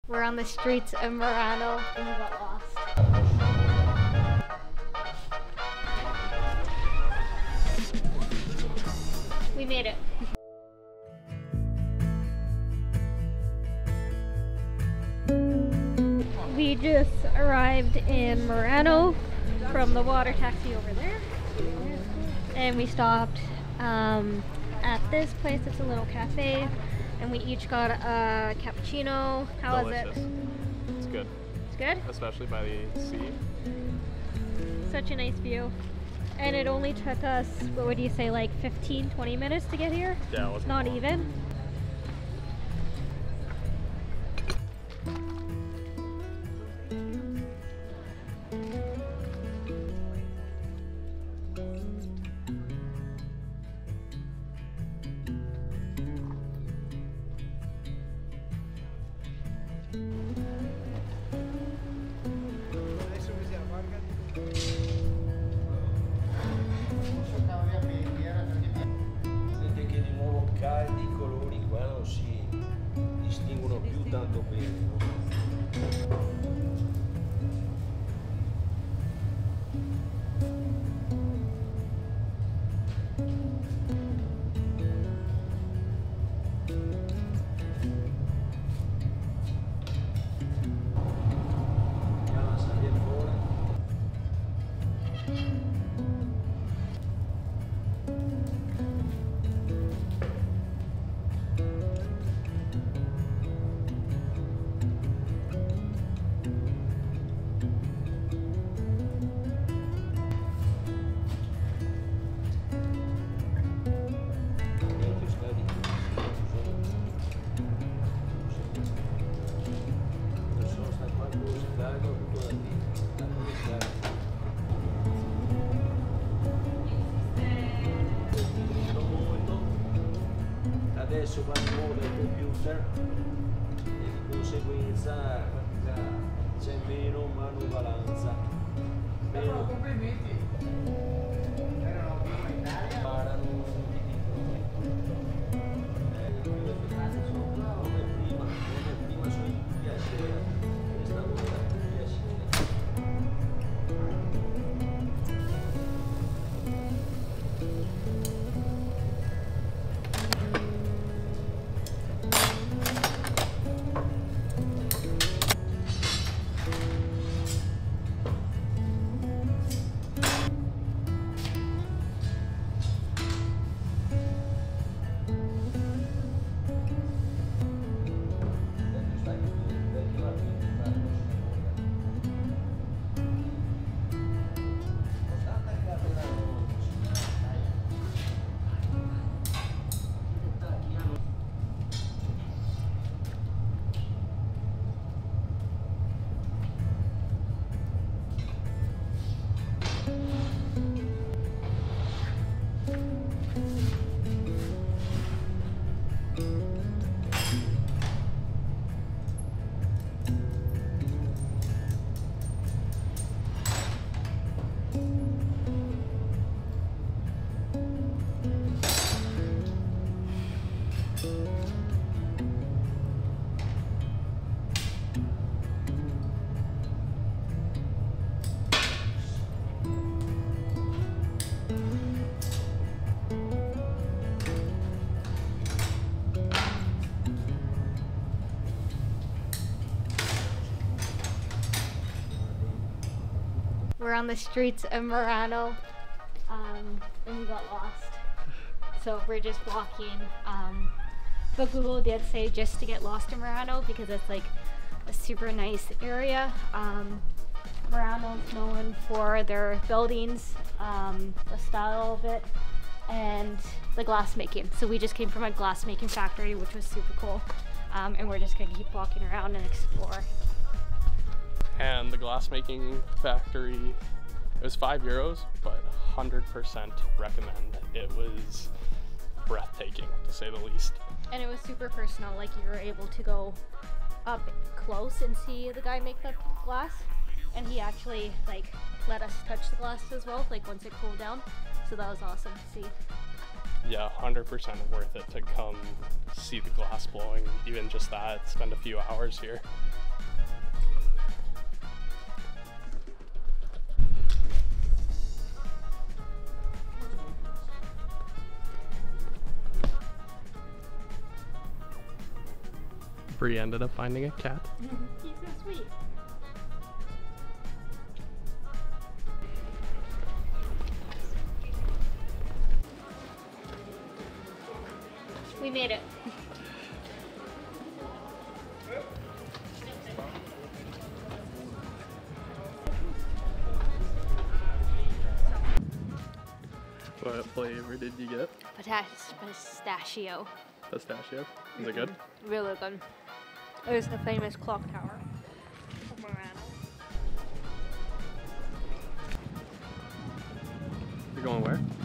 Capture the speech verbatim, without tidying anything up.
We're on the streets of Murano and we got lost. We made it. We just arrived in Murano from the water taxi over there. And we stopped um, at this place. It's a little cafe. And we each got a cappuccino. How Delicious. is it? It's good. It's good? Especially by the sea. Such a nice view. And it only took us, what would you say, like fifteen, twenty minutes to get here? Yeah, it wasn't Not long. even. Che di nuovo caldi, i colori qua non si distinguono più tanto bene, no? Adesso va in moda il computer e di conseguenza c'è meno manovalanza. Meno complimenti. Erano prima in Italia? Imparano, ti dicono. Come prima, come prima sono tutti a sera, questa volta tutti a sera. We're on the streets of Murano um, and we got lost. So we're just walking. Um, but Google did say just to get lost in Murano because it's like a super nice area. Um, Murano is known for their buildings, um, the style of it, and the glass making. So we just came from a glass making factory, which was super cool. Um, and we're just gonna keep walking around and explore. And the glass making factory, it was five euros, but one hundred percent recommend. It was breathtaking, to say the least. And it was super personal, like you were able to go up close and see the guy make the glass. And he actually like let us touch the glass as well, like once it cooled down. So that was awesome to see. Yeah, one hundred percent worth it to come see the glass blowing, even just that, spend a few hours here. Bree ended up finding a cat. He's so sweet. We made it. What flavor did you get? Pistachio. Pistachio. Is it good? Really good. It was the famous clock tower of Murano. You're going where?